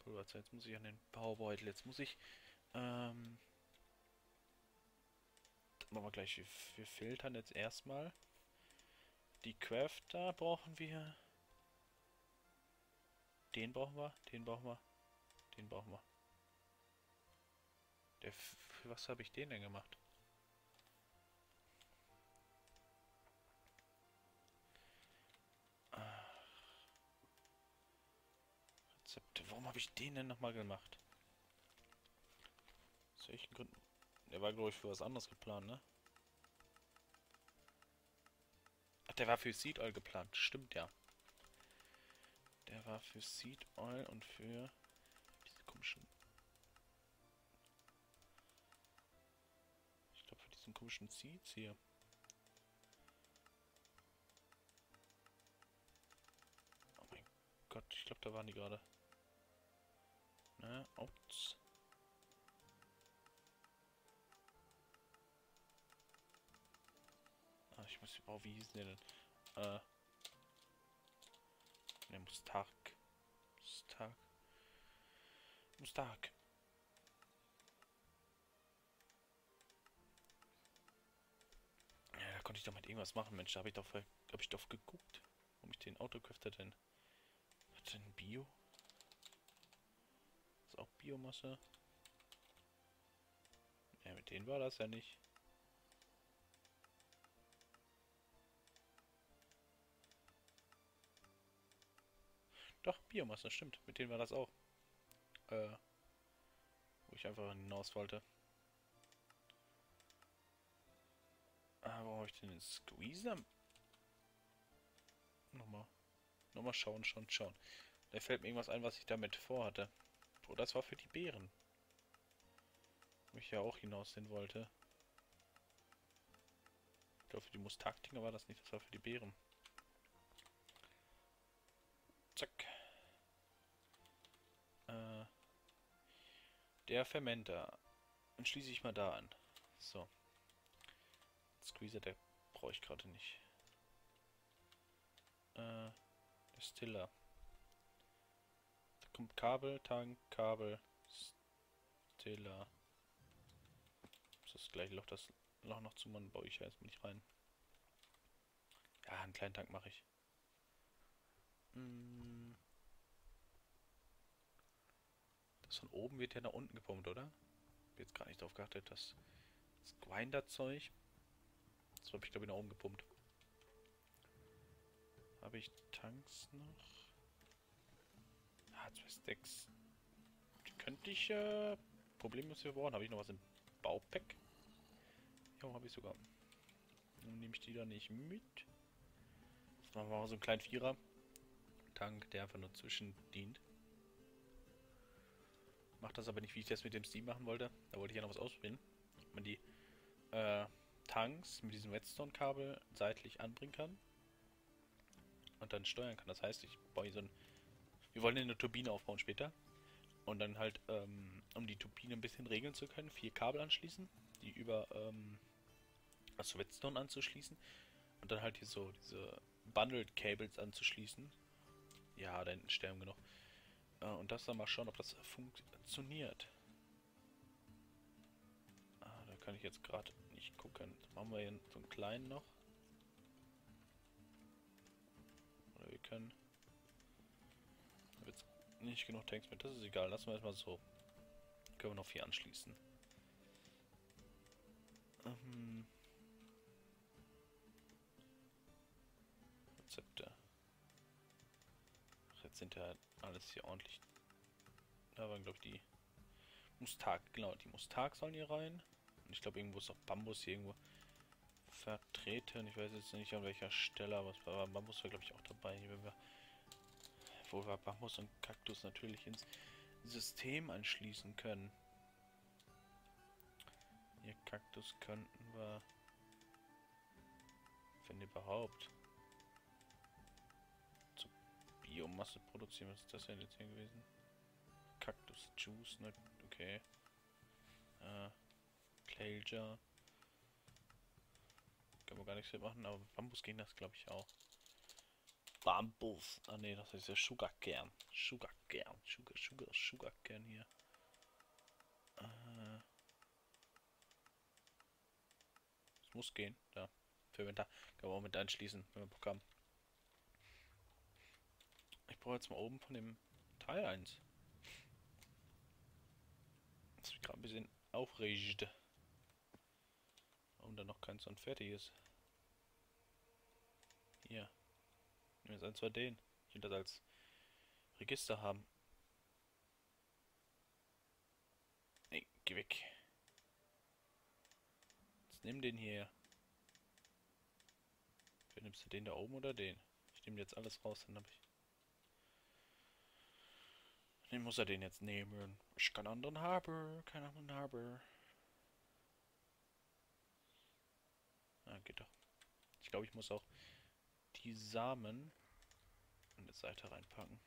Pulverzeit. Jetzt muss ich an den Baubeutel. Jetzt muss ich, ähm, machen wir gleich. Wir filtern jetzt erstmal. Die Crafter brauchen wir. Den brauchen wir. Den brauchen wir. Den brauchen wir. Für was habe ich den denn gemacht? Rezepte. Warum habe ich den denn nochmal gemacht? Aus welchen Gründen? Der war, glaube ich, für was anderes geplant, ne? Ach, der war für Seed Oil geplant. Stimmt, ja. Der war für Seed Oil und für diese komischen... Ich glaube, für diesen komischen Seeds hier. Oh mein Gott, ich glaube, da waren die gerade. Ne, Oats. Ah, ich muss... Oh, wie hieß der denn? Ne, Mustark. Mustark. Mustark. Ja, da konnte ich doch mit irgendwas machen, Mensch. Da hab ich doch geguckt, warum ich den Autocrafter denn. Hat denn Bio? Ist auch Biomasse? Ja, mit denen war das ja nicht. Doch, Biomasse, stimmt. Mit denen war das auch. Wo ich einfach hinaus wollte. Ah, warum habe ich denn den Squeezer? Nochmal. Nochmal schauen. Da fällt mir irgendwas ein, was ich damit vorhatte. Oh, das war für die Beeren. Wo ich ja auch hinaus hin wollte. Ich glaube, für die Mustark-Dinger war das nicht. Das war für die Beeren. Zack. Äh, der Fermenter. Dann schließe ich mal da an. So. Squeezer, der brauche ich gerade nicht. Distiller. Da kommt Kabel, Tank, Kabel, Distiller. Das gleiche Loch, das Loch noch zu machen, baue ich ja erstmal nicht rein. Ja, einen kleinen Tank mache ich. Das von oben wird ja nach unten gepumpt, oder? Hab jetzt gar nicht drauf geachtet, das Grinder-Zeug. Das habe ich, glaube ich, nach oben gepumpt. Habe ich Tanks noch? Ah, 2 Stacks. Die könnte ich, problemlos verbauen. Habe ich noch was im Baupack? Ja, habe ich sogar. Dann nehme ich die da nicht mit. Jetzt machen wir mal so einen kleinen Vierer-Tank, der einfach nur zwischen dient. Macht das aber nicht, wie ich das mit dem Steam machen wollte. Da wollte ich ja noch was ausprobieren. Ob man die Tanks mit diesem Redstone-Kabel seitlich anbringen kann und dann steuern kann. Das heißt, ich baue hier so ein... Wir wollen eine Turbine aufbauen später. Und dann halt, um die Turbine ein bisschen regeln zu können, 4 Kabel anschließen, die über das Redstone anzuschließen. Und dann halt hier so diese Bundled Cables anzuschließen. Ja, da hinten sterben genug. Und das dann mal schauen, ob das funktioniert. Ah, da kann ich jetzt gerade nicht gucken. Machen wir hier so einen kleinen noch. Oder wir können... Da wird nicht genug Tanks mit. Das ist egal. Lassen wir erstmal so. Können wir noch 4 anschließen. Rezepte. Jetzt sind ja alles hier ordentlich. Da waren, glaube ich, die Mustark. Genau, die Mustark sollen hier rein. Und ich glaube, irgendwo ist auch Bambus hier irgendwo vertreten. Ich weiß jetzt nicht an welcher Stelle, aber es war Bambus war, glaube ich, auch dabei. Hier, wenn wir, wo wir Bambus und Kaktus natürlich ins System anschließen können. Hier Kaktus könnten wir, wenn überhaupt, zur Biomasse produzieren. Was ist das denn jetzt hier gewesen? Kaktus Juice, ne? Okay. Clayjar. Können wir gar nichts mitmachen, aber Bambus ging das, glaube ich, auch. Bambus. Ah ne, das ist ja Sugarkern. Sugarkern. Sugarkern hier. Das muss gehen. Da. Fermentar. Können wir auch mit anschließen, wenn wir Bock haben. Ich brauche jetzt mal oben von dem Teil eins. Das mich gerade ein bisschen aufregt. Warum da noch keins und fertig ist. Hier. Nehmen wir jetzt eins von denen. Ich will das als Register haben. Nee, geh weg. Jetzt nimm den hier. Wer nimmst du, den da oben oder den? Ich nehme jetzt alles raus, dann habe ich. Den muss er den jetzt nehmen. Ich kann anderen haben, keinen anderen haben. Ah, geht doch. Ich glaube, ich muss auch die Samen an der Seite reinpacken.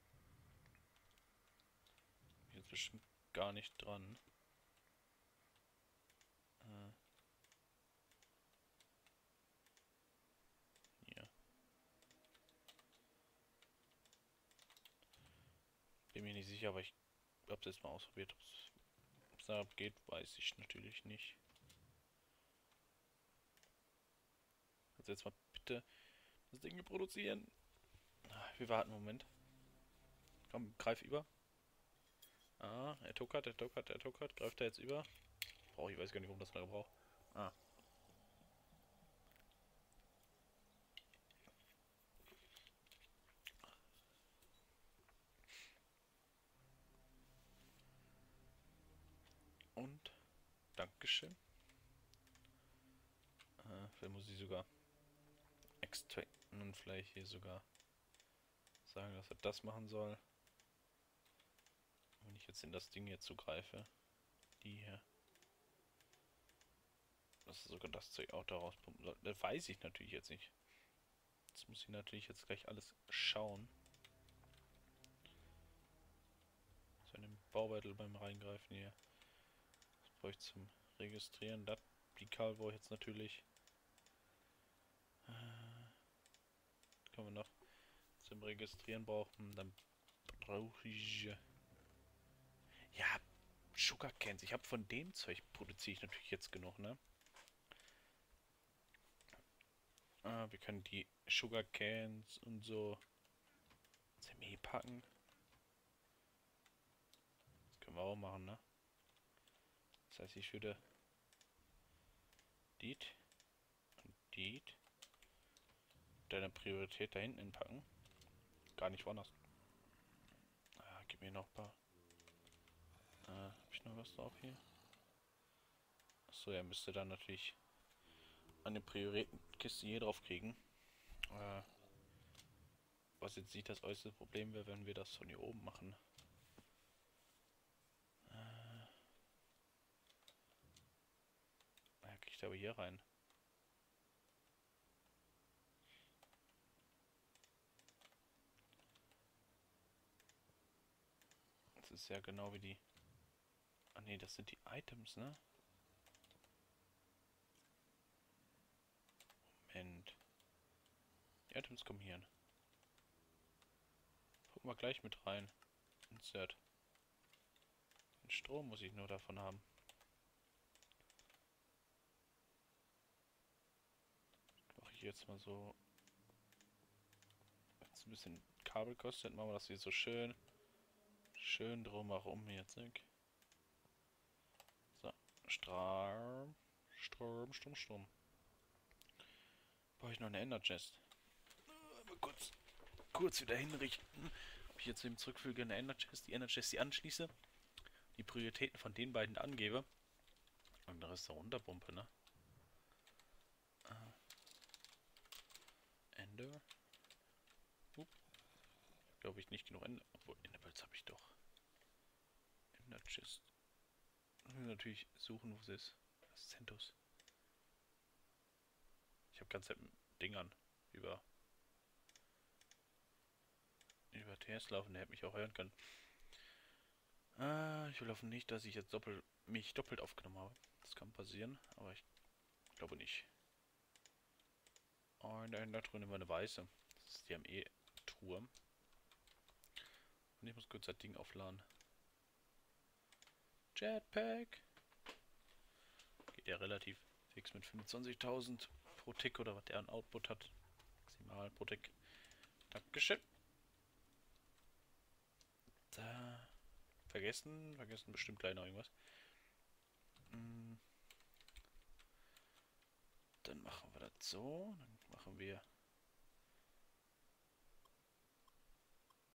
Hier ist bestimmt gar nicht dran. Hier. Bin mir nicht sicher, aber ich habe es jetzt mal ausprobiert. Ob es da geht, weiß ich natürlich nicht. Also jetzt mal bitte das Ding produzieren. Wir warten einen Moment. Komm, greif über. Ah, er tuckert. Greift er jetzt über? Ich weiß gar nicht, warum das lange braucht. Ah. Und Dankeschön. Vielleicht muss ich sogar extracten und vielleicht hier sogar sagen, dass er das machen soll. Wenn ich jetzt in das Ding hier zugreife, die hier, dass er sogar das Zeug auch da rauspumpen soll. Das weiß ich natürlich jetzt nicht. Das muss ich natürlich jetzt gleich alles schauen. So in den Baubeutel beim Reingreifen hier. Das brauche ich zum Registrieren. Die Kabel brauche ich jetzt natürlich. Können wir noch zum Registrieren brauchen. Dann brauche ich ja Sugarcans. Ich habe von dem Zeug produziere ich natürlich jetzt genug, ne? Wir können die Sugarcans und so CME packen. Das können wir auch machen, ne? Das heißt, ich würde Diet und Diet deine Priorität da hinten packen. Gar nicht woanders. Gib mir noch ein paar. Hab ich noch was drauf hier? Achso, er müsste dann natürlich eine Prioritätenkiste hier drauf kriegen. Was jetzt nicht das äußerste Problem wäre, wenn wir das von hier oben machen. Kriegt er aber hier rein. Das ist ja genau wie die. Ah ne, das sind die Items, ne? Moment. Die Items kommen hier hin. Gucken wir gleich mit rein. Insert. Den Strom muss ich nur davon haben. Mache ich jetzt mal so. Jetzt ein bisschen Kabel kostet, machen wir das hier so schön. Schön drumherum hier, zack. So, Strom. Brauche ich noch eine Ender Chest. Aber kurz wieder hinrichten. Ob ich jetzt eben zurückfüge eine Ender Chest, die Ender Chest, die anschließe, die Prioritäten von den beiden angebe und der Rest da runterpumpe, ne? Ender. Glaube ich nicht genug Ender. Obwohl, Enderpearls habe ich doch. Ender Chest. Natürlich suchen, wo es ist. Das ist Centos. Ich habe ganz ein Ding an. Über TS laufen, der hätte mich auch hören können. Ich will hoffen nicht, dass ich jetzt mich doppelt aufgenommen habe. Das kann passieren, aber ich glaube nicht. Oh, in der Ender nehmen wir eine weiße. Das Das ist die ME-Truhe. Und ich muss kurz das Ding aufladen. Jetpack! Geht ja relativ fix mit 25.000 pro Tick oder was der an Output hat. Maximal pro Tick. Dankeschön. Da. Vergessen bestimmt gleich noch irgendwas. Dann machen wir das so. Dann machen wir